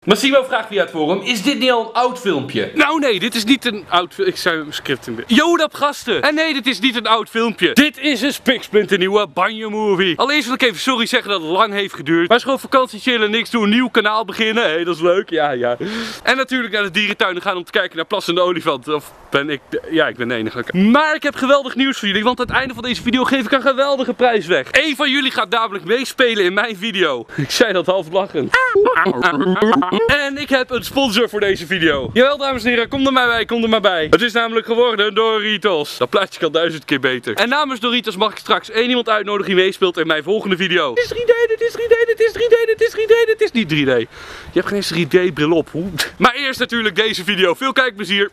Massimo vraagt via het forum, is dit niet al een oud filmpje? Nou nee, dit is niet een oud filmpje. Ik zei mijn script in. Jodap gasten! En nee, dit is niet een oud filmpje. Dit is een spiksplinternieuwe Banjo Movie. Allereerst wil ik even sorry zeggen dat het lang heeft geduurd. Maar is gewoon vakantie chillen, niks doen, een nieuw kanaal beginnen. Hé, dat is leuk, ja. En natuurlijk naar de dierentuin gaan om te kijken naar plassende olifanten. Of ben ik... Ja, ik ben de enige. Maar ik heb geweldig nieuws voor jullie, want aan het einde van deze video geef ik een geweldige prijs weg. Eén van jullie gaat namelijk meespelen in mijn video. Ik zei dat half lachend. En ik heb een sponsor voor deze video. Jawel dames en heren, kom er maar bij, Het is namelijk geworden Doritos. Dat plaatje kan 1000 keer beter. En namens Doritos mag ik straks één iemand uitnodigen die meespeelt in mijn volgende video. Het is 3D, het is 3D, het is 3D, het is 3D, het is niet 3D. Je hebt geen eens 3D bril op. Hoe? Maar eerst natuurlijk deze video. Veel kijkplezier.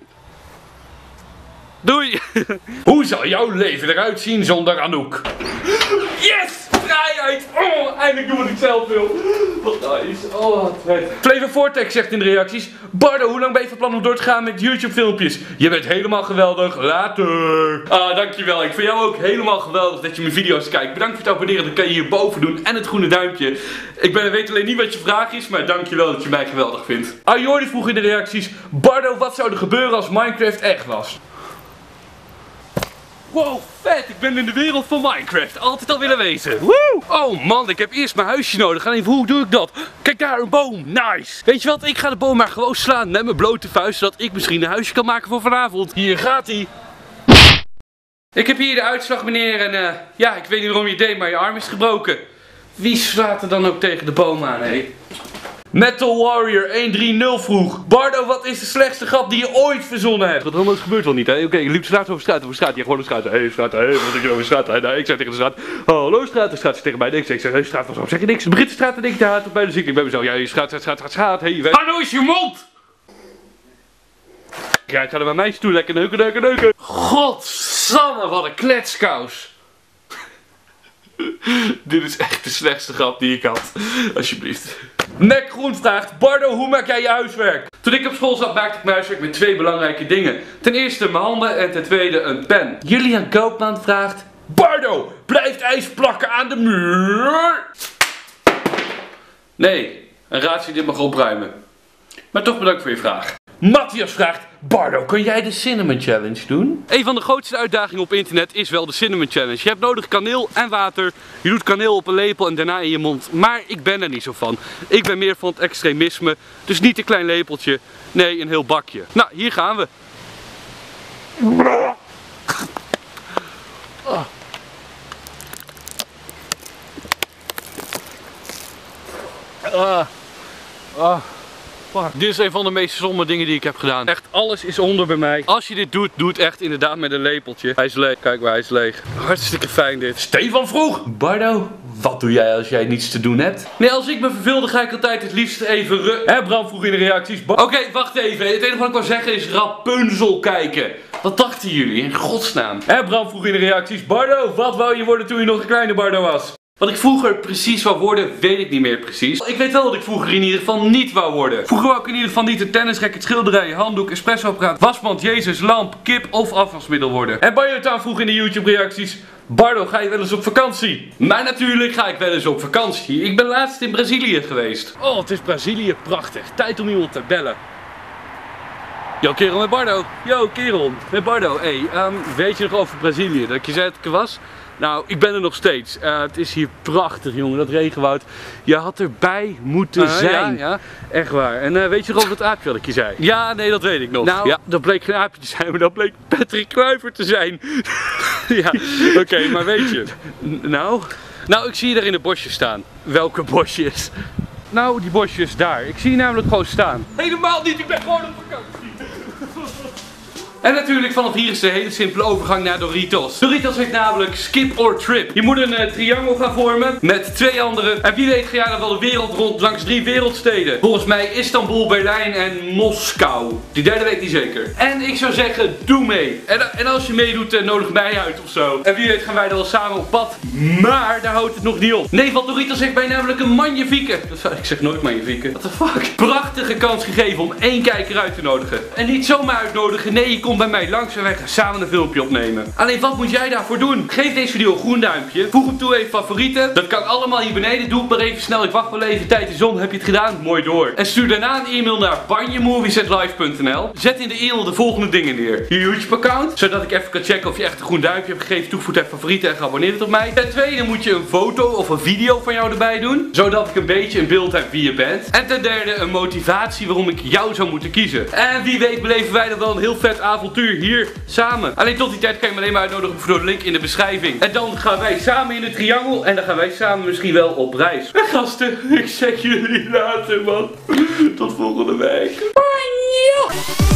Doei! Hoe zal jouw leven eruit zien zonder Anouk? Yes! Vrijheid! Oh, eindelijk doen wat ik zelf wil. Wat nice. Oh, wat vet. Flavor Vortex zegt in de reacties: Bardo, hoe lang ben je van plan om door te gaan met YouTube filmpjes? Je bent helemaal geweldig. Later. Ah, dankjewel. Ik vind jou ook helemaal geweldig dat je mijn video's kijkt. Bedankt voor het abonneren. Dat kan je hierboven doen. En het groene duimpje. Ik weet alleen niet wat je vraag is, maar dankjewel dat je mij geweldig vindt. Jordi vroeg in de reacties: Bardo, wat zou er gebeuren als Minecraft echt was? Wow, vet! Ik ben in de wereld van Minecraft. Altijd al willen wezen. Woe! Oh man, ik heb eerst mijn huisje nodig. En even, hoe doe ik dat? Kijk daar, een boom. Nice! Weet je wat? Ik ga de boom maar gewoon slaan met mijn blote vuist. Zodat ik misschien een huisje kan maken voor vanavond. Hier gaat hij. Ik heb hier de uitslag, meneer. En ja, ik weet niet waarom je deed, maar je arm is gebroken. Wie slaat er dan ook tegen de boom aan, hé? Metal Warrior 130 vroeg: Bardo, wat is de slechtste grap die je ooit verzonnen hebt? Dat gebeurt wel niet, hè? Oké, je liep straat over straat. Ja, gewoon de straat. Hé, straat, hé, wat denk je over straat? Nee, ik zei tegen de straat: hallo straat, de straat zegt tegen mij niks. Ik zeg: hé, straat, waarom zeg je niks? Begint de straat en denk ik, ja, tot bij de ziekte. Ik ben mezelf: ja, je straat, hé, je weet. Hallo is je mond! Ja, ik ga er bij mij toe, lekker neuken. Godsamme, wat een kletskous. Dit is echt de slechtste grap die ik had. Alsjeblieft. Nek Groen vraagt: Bardo, hoe maak jij je huiswerk? Toen ik op school zat, maakte ik mijn huiswerk met twee belangrijke dingen. Ten eerste mijn handen en ten tweede een pen. Julian Koopman vraagt: Bardo, blijft ijs plakken aan de muur? Nee, een raadsel dit mag opruimen. Maar toch bedankt voor je vraag. Matthias vraagt: Bardo, kun jij de Cinnamon Challenge doen? Een van de grootste uitdagingen op internet is wel de Cinnamon Challenge. Je hebt nodig kaneel en water. Je doet kaneel op een lepel en daarna in je mond. Maar ik ben er niet zo van. Ik ben meer van het extremisme. Dus niet een klein lepeltje. Nee, een heel bakje. Nou, hier gaan we. Dit is een van de meest stomme dingen die ik heb gedaan. Echt, alles is onder bij mij. Als je dit doet, doe het echt inderdaad met een lepeltje. Hij is leeg. Kijk maar, hij is leeg. Hartstikke fijn dit. Stefan vroeg: Bardo, wat doe jij als jij niets te doen hebt? Nee, als ik me verveel, dan ga ik altijd het liefst even Bram vroeg in de reacties: Oké, wacht even. Het enige wat ik wil zeggen is Rapunzel kijken. Wat dachten jullie? In godsnaam. Bram vroeg in de reacties: Bardo, wat wou je worden toen je nog een kleine Bardo was? Wat ik vroeger precies wou worden, weet ik niet meer precies. Ik weet wel dat ik vroeger in ieder geval niet wou worden. Vroeger wou ik in ieder geval niet een tennisracket, schilderij, handdoek, espressoapparaat, wasmand, Jezus, lamp, kip of afwasmiddel worden. En Bayotaan vroeg in de YouTube reacties: Bardo, ga je wel eens op vakantie? Maar natuurlijk ga ik wel eens op vakantie. Ik ben laatst in Brazilië geweest. Oh, het is Brazilië prachtig. Tijd om iemand te bellen. Yo kerel, met Bardo. Yo kerel, met Bardo. Hey, weet je nog over Brazilië? Dat ik je zei dat ik er was? Nou, ik ben er nog steeds. Het is hier prachtig, jongen, dat regenwoud. Je had erbij moeten zijn. Ja. Echt waar. En weet je nog over het aapje wat ik je zei? Ja, nee, dat weet ik nog. Nou, ja, dat bleek geen aapje te zijn, maar dat bleek Patrick Kluivert te zijn. Ja, oké, maar weet je. Nou, ik zie je daar in de bosjes staan. Welke bosjes? Nou, die bosjes daar. Ik zie je namelijk gewoon staan. Helemaal niet, ik ben gewoon op vakantie. En natuurlijk vanaf hier is de hele simpele overgang naar Doritos. Doritos heeft namelijk skip or trip. Je moet een triangel gaan vormen met twee anderen. En wie weet ga jij dan wel de wereld rond langs 3 wereldsteden. Volgens mij Istanbul, Berlijn en Moskou. Die derde weet ik niet zeker. En ik zou zeggen, doe mee. En als je meedoet, nodig mij uit of zo. En wie weet gaan wij dan wel samen op pad. Maar daar houdt het nog niet op. Nee, want Doritos heeft mij namelijk een magnifieke. Ik zeg nooit magnifieke. What the fuck? Prachtige kans gegeven om 1 kijker uit te nodigen. En niet zomaar uitnodigen. Nee, je komt komt bij mij langs en wij gaan samen een filmpje opnemen. Alleen wat moet jij daarvoor doen? Geef deze video een groen duimpje. Voeg hem toe in favorieten. Dat kan allemaal hier beneden. Doe het maar even snel. Ik wacht wel even. Tijd is om. Heb je het gedaan? Mooi door. En stuur daarna een e-mail naar banjemovies@live.nl. Zet in de e-mail de volgende dingen neer. Je YouTube account, zodat ik even kan checken of je echt een groen duimpje hebt gegeven. Toevoeg het favorieten en geabonneerd het op mij. Ten tweede moet je een foto of een video van jou erbij doen, zodat ik een beetje een beeld heb wie je bent. En ten derde een motivatie waarom ik jou zou moeten kiezen. En wie weet beleven wij dan wel een heel vet avontuur hier samen. Alleen tot die tijd kan je me alleen maar uitnodigen voor de link in de beschrijving. En dan gaan wij samen in het triangel en dan gaan wij samen misschien wel op reis. En gasten, ik zeg jullie later man. Tot volgende week. Bye.